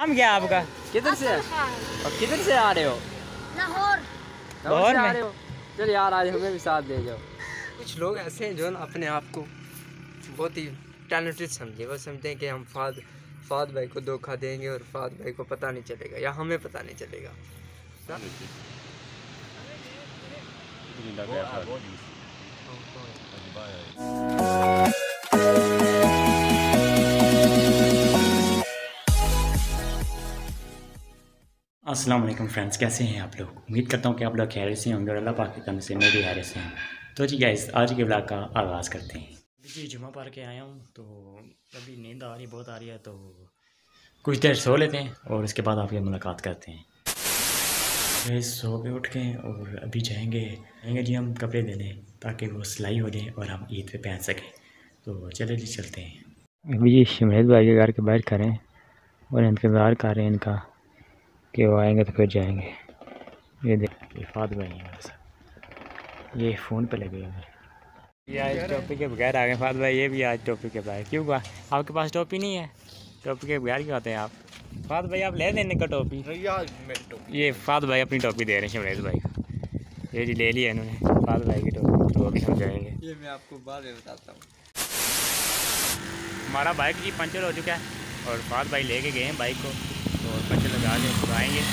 नाम क्या आपका? किधर से और किधर से आ रहे हो? लाहौर से आ रहे हो? चल यार आज हमें भी साथ ले जाओ। कुछ लोग ऐसे हैं जो ना अपने आप को बहुत ही टैलेंटेड समझे, वो समझते हैं कि हम फाद भाई को धोखा देंगे और फाद भाई को पता नहीं चलेगा या हमें पता नहीं चलेगा। अस्सलाम वालेकुम फ्रेंड्स, कैसे हैं आप लोग? उम्मीद करता हूँ कि आप लोग खैरियत से होंगे और अल्लाह पाक के करम से मैं भी खैरियत से हूँ। तो जी गाइस, आज के ब्लॉग का आगाज़ करते हैं। जी जुमा पढ़ के आया हूँ तो अभी नींद आ रही बहुत आ रही है, तो कुछ देर सो लेते हैं और उसके बाद आपसे मुलाकात करते हैं। सो के उठ के और अभी जाएंगे जी हम कपड़े देने, ताकि वो सिलाई हो जाए और हम ईद पे पहन सकें। तो चले जी चलते हैं। अभी जी शमरेद भाई के घर के बाहर खड़े हैं और इंतज़ार कर रहे हैं इनका कि वो आएंगे तो फिर जाएंगे। ये देख फाद भाई हैं मेरे साथ, ये फ़ोन पे लगे हुए हैं। ये आज टोपी के बगैर आ गए फाद भाई, ये भी आज टोपी के बगैर। क्यों हुआ? आपके पास टोपी नहीं है? टोपी के बगैर क्यों आते हैं आप? फाद भाई आप ले देने का टोपी। ये फाद भाई अपनी टोपी दे रहे हैं शमरेज भाई को। ये जी ले लिया इन्होंने फाद भाई की टोपी, तो अभी हम जाएंगे। ये मैं आपको बाद में बताता हूँ। हमारा बाइक जी पंचर हो चुका है और फाद भाई लेके गए हैं बाइक को, तो पंचर लगा के तो आएँगे।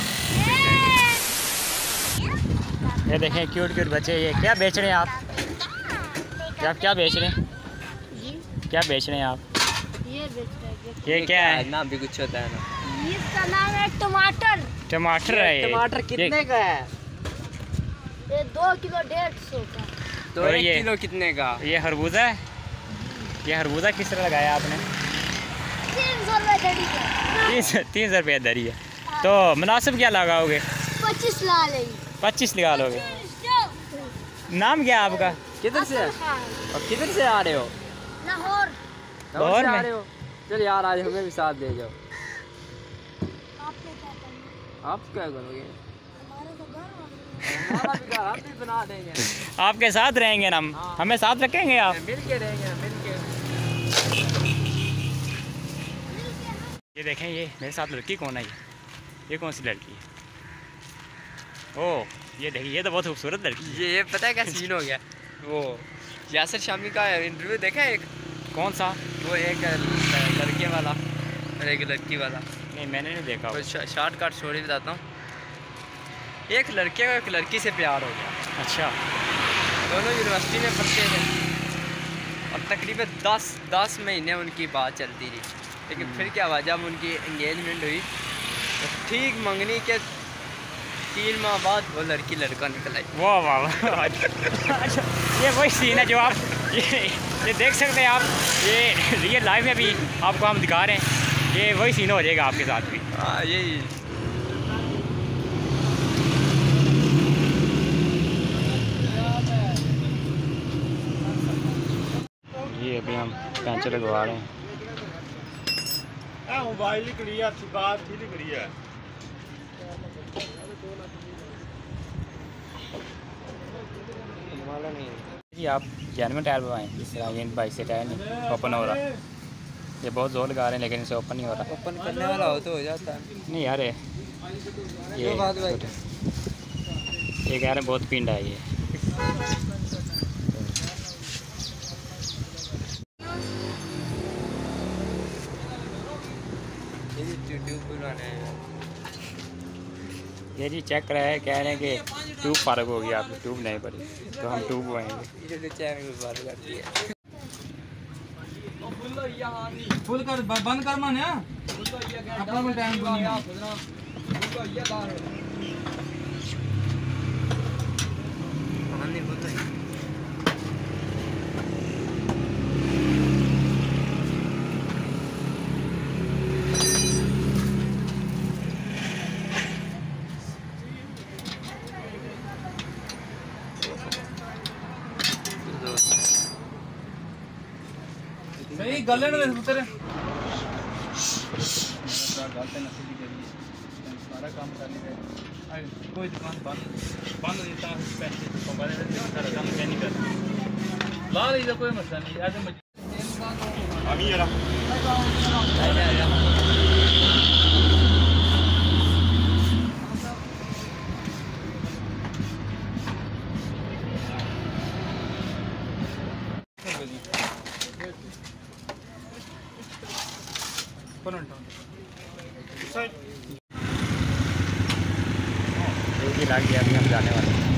ये देखें क्यूट क्यूट बच्चे। ये क्या बेच रहे हैं आप? क्या बेच रहे हैं? क्या बेच रहे हैं आप? ये बेच रहे हैं। ये क्या है? नाम भी कुछ होता है ना। इसका नाम है टमाटर। टमाटर है ये। टमाटर कितने का है? ये 2 किलो 150 का। तो और 1 ये किलो कितने का? ये खरबूजा है। ये खरबूजा किस तरह लगाया आपने? 300 रुपये दरी का। 300 रुपये दरी है। तो मुनासिब क्या लगाओगे? 25 ला लेंगे। 25 लगा लोगे। नाम क्या आपका? किधर से और किधर से आ रहे हो? लाहौर। लाहौर से आ में? रहे हो? चल यार आज हमें भी साथ ले जाओ। आपको क्या करना? आप क्या करोगे? हमारे तो घर हमारा भी घर हम भी बना देंगे। आपके साथ रहेंगे ना हम? हमें साथ रखेंगे आप? मिल के रहेंगे मिल के। ये देखें, ये मेरे साथ लड़की कौन है? ये कौन सी लड़की है? ओह ये देखिए, ये तो बहुत खूबसूरत लड़की है। ये पता है क्या सीन हो गया? वो यासर शामी का इंटरव्यू देखा है एक? कौन सा? वो एक लड़के वाला और एक लड़की वाला। नहीं मैंने नहीं देखा। वो शॉर्टकट स्टोरी बताता हूँ। एक लड़के को एक लड़की से प्यार हो गया। अच्छा। दोनों यूनिवर्सिटी में पढ़ते थे और तकरीबन 10 महीने उनकी बात चलती रही, लेकिन फिर क्या हुआ, जब उनकी एंगेजमेंट हुई तो ठीक मंगनी के 3 माह बाद वो लड़की लड़का निकल आई। वाह वाह वाह। अच्छा ये वही सीन है जो आप ये देख सकते हैं आप, ये रियल लाइफ में भी आपको हम दिखा रहे हैं। ये वही सीन हो जाएगा आपके साथ भी। हाँ यही। ये अभी हम पैंचर लगवा रहे हैं। मोबाइल ही करी है, बात ही नहीं करी है। जी आप जेनवन टायर लगवाएँ, इस तरह ये बाइक से टायर नहीं ओपन हो रहा। ये बहुत जोर लगा रहे हैं लेकिन इसे ओपन नहीं हो रहा। ओपन करने वाला हो तो हो जाता है। नहीं यार ये कह रहे हैं बहुत पिंड है ये। ये जी चेक करा है, कह रहे हैं कि ट्यूब फारग होगी, आपकी ट्यूब नहीं पड़ी तो हम ट्यूब लगाएंगे। फुल कर बंद कर माने अपना भी टाइम सही गले ना तेरे सारा काम करने का कोई दुकान बंद देता पैसे सारा काम क्या नहीं करता ला लीजिए, कोई मसला नहीं। ऐसे लग गया, अभी हम जाने वाले हैं।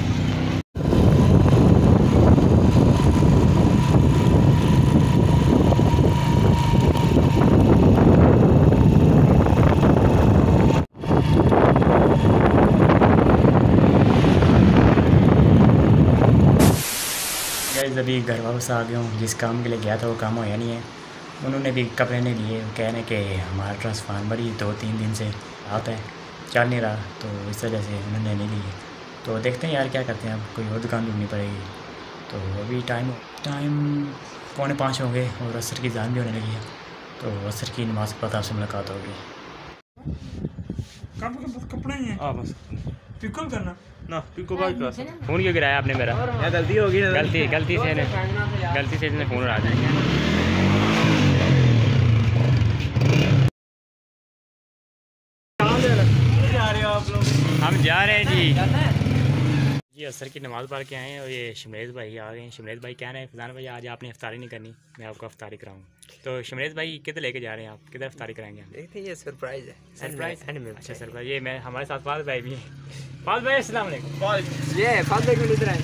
गाइस अभी घर वापस आ गया हूँ। जिस काम के लिए गया था वो काम होया नहीं है। उन्होंने भी कपड़े नहीं लिए, कह रहे कि हमारा ट्रांसफार्मर ही 2-3 दिन से आता है, चल नहीं रहा, तो इस वजह से उन्होंने नहीं लिए। तो देखते हैं यार क्या करते हैं, अब कोई और दुकान ढूंढनी पड़ेगी। तो अभी टाइम 4:45 हो गए और असर की जान भी होने लगी है, तो असर की नमाज के बाद आपसे मुलाकात होगी। कपड़े ही हैं। बस पिकल करना ना, पिको का क्या फ़ोन क्यों गिराया आपने मेरा? गलती होगी ना, गलती से इसने फ़ोन उड़ा दिया। जा रहे हो आप लोग? हम जा रहे हैं जी। जी असर की नमाज़ पढ़ के आए हैं और ये शमरेज़ भाई आ गए हैं। शमरेज़ भाई कह रहे हैं फैज़ान भाई आज आपने इफ्तारी नहीं करनी, मैं आपको इफ्तारी कराऊँ। तो शमरेज़ भाई किधर लेके जा रहे हैं आप, किधर इफ्तारी कराएंगे हम? देखते हैं, ये सरप्राइज है। सरप्राइज? अच्छा सरप्राइज। ये मैं हमारे साथ फाज भाई भी हैं। फाज भाई अस्सलाम वालेकुम। ये फाद भाई को इधर आए।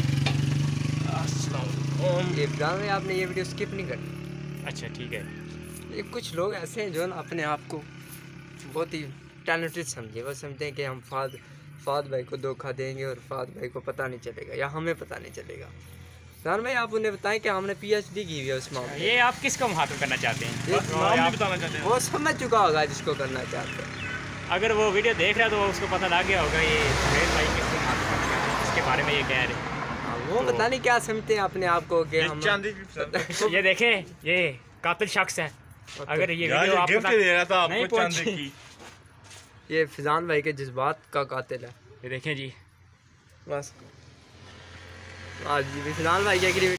ये फैज़ान भाई आपने ये वीडियो स्किप नहीं करनी। अच्छा ठीक है। ये कुछ लोग ऐसे हैं जो ना अपने आप को बहुत ही टैलेंटेड समझे, वो समझते हैं कि हम फाद भाई को धोखा देंगे और फाद भाई को पता नहीं चलेगा या हमें पता नहीं चलेगा। फैज़ान भाई आप उन्हें बताएं कि हमने PhD की हुई है उस मामले। ये आप किसको मुखातिब करना चाहते हैं? बताना चाहते हैं वो समझ चुका होगा जिसको करना चाहते हैं। अगर वो वीडियो देख रहा है तो उसको पता लग गया होगा ये शमरेज़ भाई किसको मुखातिब करना चाहते हैं, इसके बारे में ये कह रहे हैं। वो पता नहीं क्या समझते हैं अपने आप को कि हम ये देखें, ये कातिल शख्स है। अगर ये वीडियो आपको गिफ्ट दे रहा था नहीं आपको चांदी पहुंची। की। ये फैज़ान भाई के जज्बात का कातिल है। ये देखें जी, बस आज जी फैज़ान भाई क्या करी। ये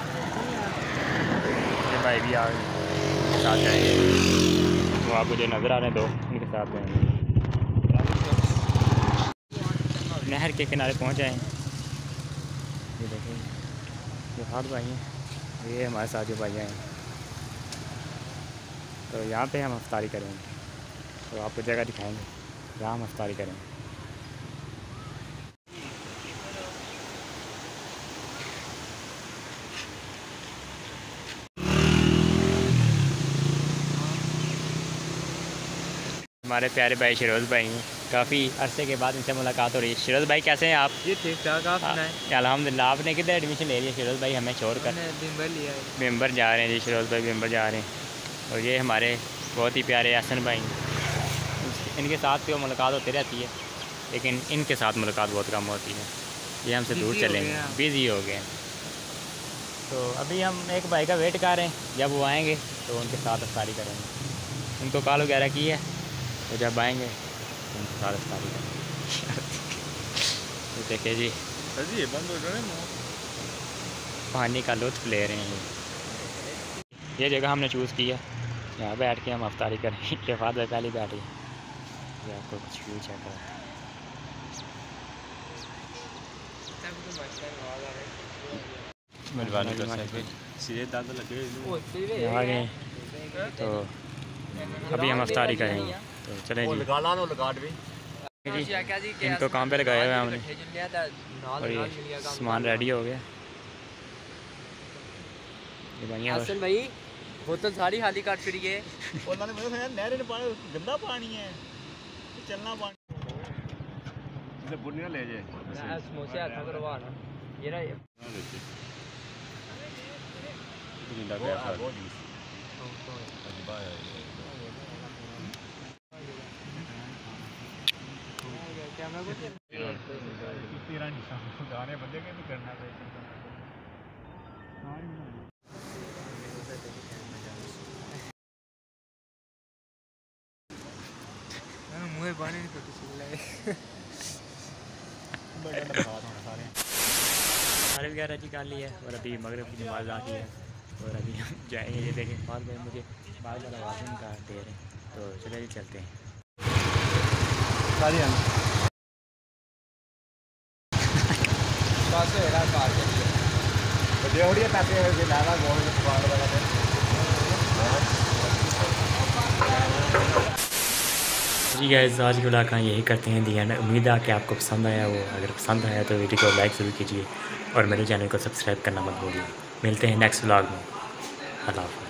भाई भी आ गए, साथ जाएंगे। वो आपको जो नज़र आ रहे हैं दो, उनके साथ जाएंगे। नहर के किनारे पहुंच जाए। ये देखें, ये हाथ भाई हैं, ये हमारे साथ जो भाई हैं। तो यहाँ पे हम इफ्तारी करेंगे, तो आपको जगह दिखाएंगे जहाँ हम इफ्तारी करेंगे। हमारे प्यारे भाई शिरोज़ भाई हैं, काफ़ी अरसे के बाद इनसे मुलाकात हो रही है। शिरोज़ भाई कैसे हैं आप? जी ठीक ठाक। आप सुनाएं? अल्हम्दुलिल्लाह। आपने किधर एडमिशन ले लिया शिरोज़ भाई हमें छोड़कर? लिया है। मेंबर जा रहे हैं जी, शिरोज़ भाई मेंबर जा रहे हैं। और ये हमारे बहुत ही प्यारे हसन भाई हैं, इनके साथ तो मुलाकात होती रहती है, लेकिन इनके साथ मुलाकात बहुत कम होती है। ये हमसे दूर चलेंगे, बिज़ी हो गए। तो अभी हम एक भाई का वेट कर रहे हैं, जब वो आएंगे तो उनके साथ इफ्तारी करेंगे। उनको कॉल वगैरह की है, तो जब आएंगे तो उनके साथ इफ्तारी करेंगे। तो देखिए जी, बंद हो गए पानी का लुत्फ़ ले रहे हैं। ये जगह हमने चूज़ की है, यहाँ बैठ के हम इफ्तारी करेंगे। शफात भाई पहले बैठ गए, ये आपको कुछ व्यू चेक करो। आ गए तो अभी हम इफ्तारी करेंगे, तो चलें जी। जी इनको काम पे लगाया हुआ है हमने, और ये सामान रेडी हो गया। ये भाइयाँ बस हसन भाई बोतल सारी खाली काट फिर गए। गंदा पानी है, चलना पानी बुनिया ले जाए। समोसे हाथ करवा ना ये रहा। बंदे के नहीं करना मुँह पानी नहीं तो सारे वगैरह जी कर ली है, और अभी मगरिब की नमाज़ आती है, और अभी हम जाएंगे। ये देखें बाद में मुझे बार बार आवाज़ का दे रहे हैं, तो चले जी चलते हैं। जी गाइस आज के व्लॉग का यही करते हैं दी एंड। उम्मीद है कि आपको पसंद आया वो। अगर पसंद आया तो वीडियो को लाइक ज़रूर कीजिए और मेरे चैनल को सब्सक्राइब करना मत भूलिए। मिलते हैं नेक्स्ट व्लॉग में। अल्लाह हाफ़िज़।